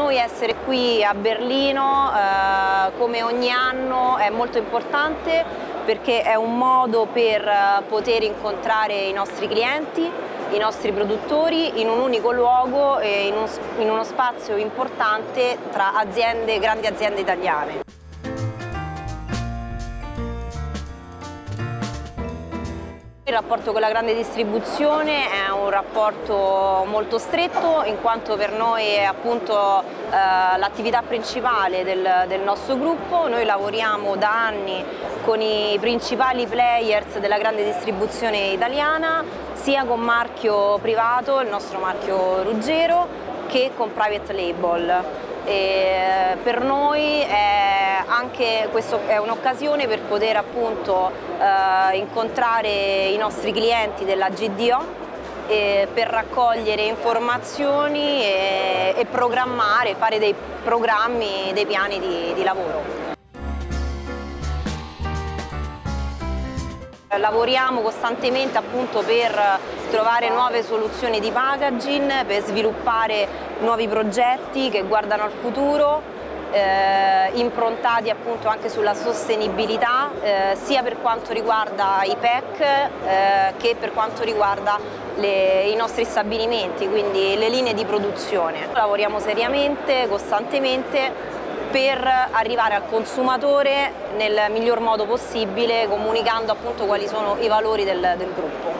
Noi essere qui a Berlino come ogni anno è molto importante perché è un modo per poter incontrare i nostri clienti, i nostri produttori in un unico luogo e in uno spazio importante tra grandi aziende italiane. Il rapporto con la grande distribuzione è un rapporto molto stretto, in quanto per noi è appunto l'attività principale del nostro gruppo. Noi lavoriamo da anni con i principali players della grande distribuzione italiana, sia con marchio privato, il nostro marchio Ruggero, che con private label. Per noi questa è un'occasione per poter appunto incontrare i nostri clienti della GDO per raccogliere informazioni e programmare, fare dei programmi, dei piani di lavoro. Lavoriamo costantemente appunto per trovare nuove soluzioni di packaging, per sviluppare nuovi progetti che guardano al futuro, improntati appunto anche sulla sostenibilità, sia per quanto riguarda i pack che per quanto riguarda i nostri stabilimenti, quindi le linee di produzione. Lavoriamo seriamente, costantemente, per arrivare al consumatore nel miglior modo possibile, comunicando appunto quali sono i valori del gruppo.